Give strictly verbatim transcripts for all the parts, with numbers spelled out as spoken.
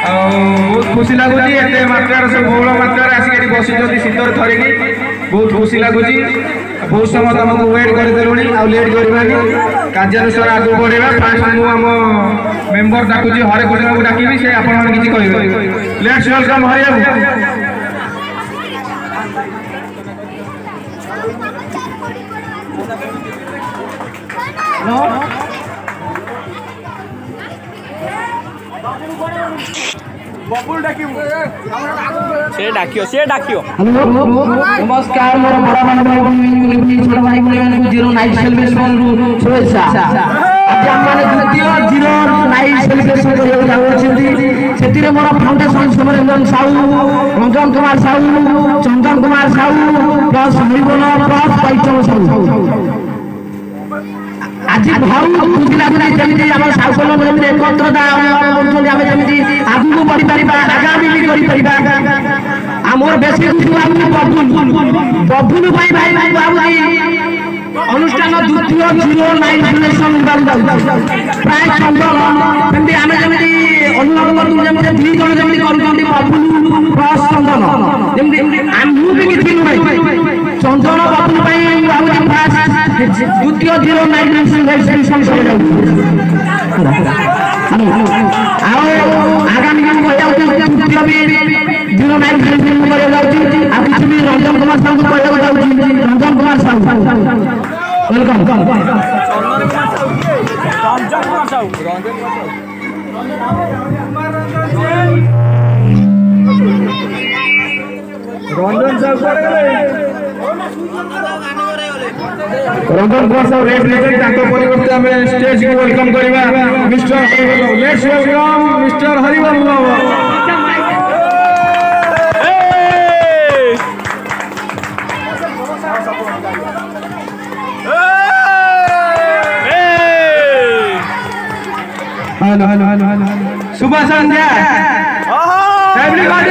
बहुत खुशी लगुच एत मात्रार सब बहुल मात्रार आसिक बस शीतर थरिकी बहुत खुशी लगुच बहुत समय तुमको वेट करदेलुणी आ लेट करवानी कार्यानुसार आगे बढ़ेगा फास्ट मु आम मेंबर डाकुची हरे कृष्ण को डाकिबी से आपण माने किछि कहबे लेट्स वेलकम हरे से डाकियो से डाकियो नमस्कार मोर बड़ा भाई छोटा भाई भाई जीरो नाइट सेलिब्रेशन शुभेच्छा आज हम माने द्वितीय जीरो नाइट सेलिब्रेशन करबा जाउछथि सेतिरे मोर फाउंडेशन समरंजन साहू रंजन कुमार साहू चंदन कुमार साहू प्लस हरिबोल प्लस पैचम साहू आज बहुत खुशी लगुच जमी आम साउकल जमी एकत्रता आम जमी आगू बढ़ी पार आगामी भी कर मोर बेस बबुल बबुल भाई भाई भाई अनुष्ठान द्वितीय जीरो नाइन सिलेक्शन प्राय चंदन आम जमी अनुरोध करूँ जमी दुई जन जमी कर बबुल प्लस चंदन जमी मुझे किसी नुह चंदन बबुल द्वितीय जीरो नाइन सिलेक्शन आगामी तृतीय zero nine selection Ranjan Kumar Sahu को रंजन कुमार साहू वेलकम रंजन साहू रंजन कुमार साहब रेड लेकर ताको परिवर्ते हमें स्टेज को वेलकम करबा mister Harivallabh let's welcome mister Harivallabh hello hello hello hello शुभ संध्या एवरीबॉडी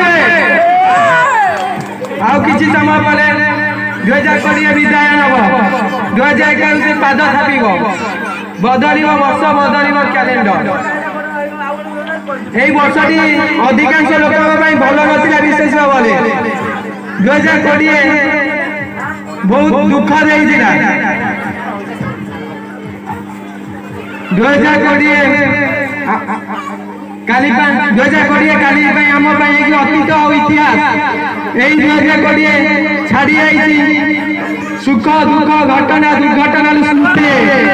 आउ किछि समय परे दुई हजार कोड़े विदाय नब दुई हजार एक पाद थापिब बदल वर्ष बदल कैलेंडर यही वर्षटी अधिकांश लोक भल ना विशेष भाव दुई हजार कोड़े बहुत दुख देता दुई हजार कोड़े काली दुई हजार कोड़े काली आम अतीत और इतिहास यही दुई हजार कोड़े छाड़ी आई सुख दुख घटना दुर्घटना स्मृति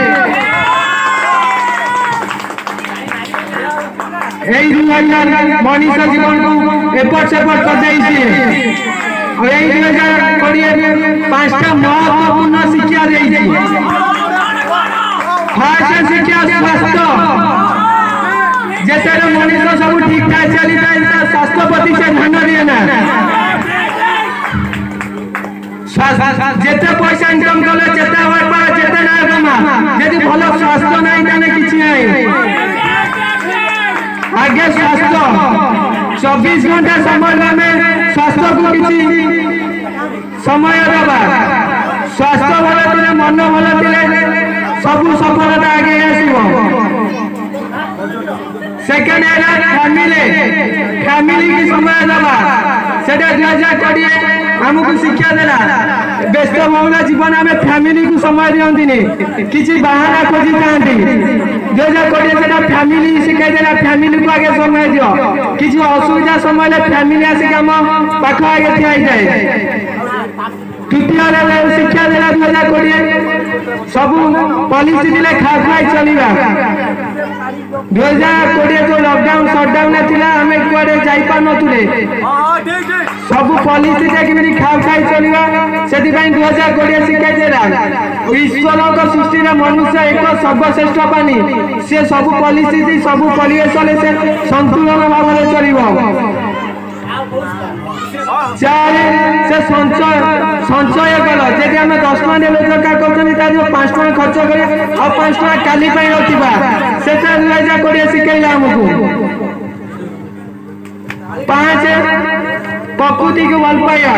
यही दुई हजार मनीष जीवन को एपट सेपट कर यही दुई हजार कोड़े पांचटा महत्वपूर्ण शिक्षा फास्ट शिक्षा स्वास्थ्य जैसे मनीष सब ठीक ठाक चली जाए स्वास्थ्य प्रति से ध्यान दिए ना जेते पैसा इनकम कले जेते व्यापार जेते ना कमा यदि भल स्वास्थ्य नहीं ताने किछि नहीं आगे स्वास्थ्य चौबीस घंटा समय में स्वास्थ्य को किछि समय देबा स्वास्थ्य भल थिले मन भल थिले सब सफलता आगे आसीबो सेकेंड है फैमिली फैमिली की समय देबा सेटा दो हज़ार कोड़े हमको शिक्षा देला व्यस्त बहुल जीवन आम फैमिली को समय दिखती किसी बाहर खोजी था दो हजार कोड़े से फैमिली शिखाई देला फैमिली को आगे समय दियो किसी असुविधा समय फैमिली आसिक आम पाख आगे ठिया जाए तृतीय शिक्षा देला दो हजार कोड़े सब पॉलिसी दिले खा खाई चलवा दो हजार कोड़े जो लॉकडाउन सटडाउन थिला हमें कुआडे जाई पार नथुले सब पॉलिसी देखि खा खाई चलवा सेति पई दो हजार कोड़े शिखाई देला ईश्वर को सृष्टि रे मनुष्य एक सर्वश्रेष्ठ पानी से सब पॉलिसी सब परिवेश से संतुलन भाव में चलिबो चार से संचय संचय कल जदि आम दस टका देवे सरकार कर जो पांच टका खर्च करे और पांच टका काली रखा से दो हजार कोड़े शिखेला आमको पांच प्रकृति को भल पाइबा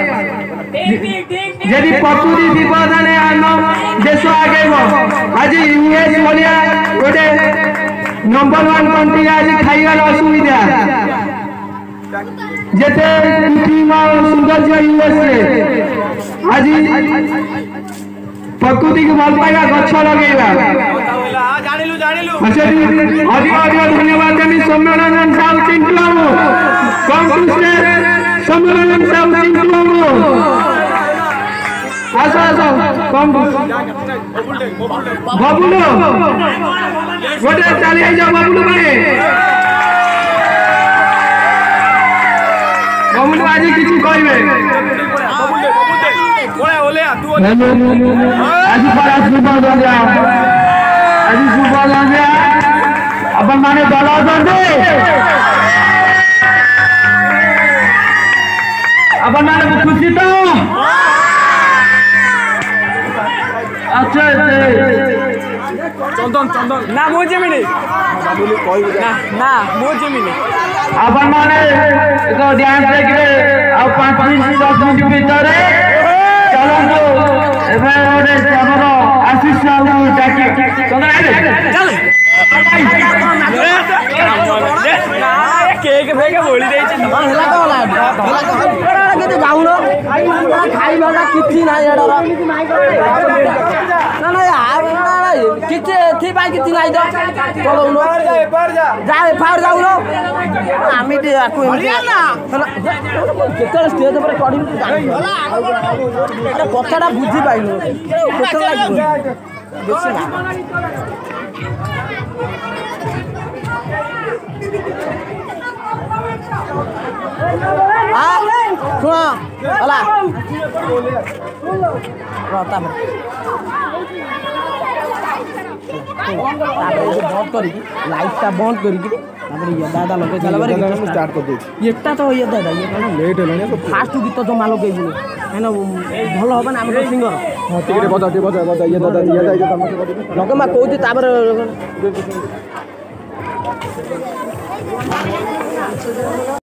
यदि प्रकृति विपद ने आम देश आगे आज यूएस भाया गोटे नंबर वन कंट्री आज खाइबार असुविधा जेते कृत्रिम सौंदर्य यूएसए आज प्रकृति को भल पाइबा गछ लगेगा जानिलु जानिलु अधिक अधिक धन्यवाद देवी सम्मेलन साहब चिंटू कांग्रेस सम्मेलन साहब चिंटू आसो आसो कम बबुलू गोटे चली जाओ बबुलू भाई बबुलू आज किसी कहबे आज परा शुभ संध्या आज शुभ संध्या अपन माने दल अपन माने खुशी तो अच्छा चंदन चंदन ना मो जमीन ना ना मो जमीन अपन माने एक ध्यान देखिए आ पाँच मिनट दस मिनट भीतर चलो एबे ओरे हमरो आशीष साहू डाके चंदन आइले चल केक फेक बोली देछि ହେଲା କଣ ହେଲା କଣ କେତେ ଯାଉନ ଖାଇବାଟା କିଛି ନାହିଁ ଏଡର ନା ନା କିଛି ଏଥିପାଇଁ କିଛି ନାହିଁ ତ ଚଳଉନ ଯା ଏଫଆଇଆର ଯାଉନ ଆମେ ଟିକେ ଆକୁ କେତେବେଳେ ଷ୍ଟେଜ ଉପରେ ଚଢ଼ିବୁ କଥାଟା ବୁଝିପାଇଲୁ କେତେବେଳେ ବେଶୀ ନା ଶୁଣ ହେଲା बंद करी लाइट बंद करी दादा लगे स्टार्ट कर दे एटा तो ये दादा ये लेट है फास्ट गीत जमा लगे है ना भल हम ना आम सिंगर हाँ बजा बजा बजा ये दादा ये लगे मैं कहूँ तापर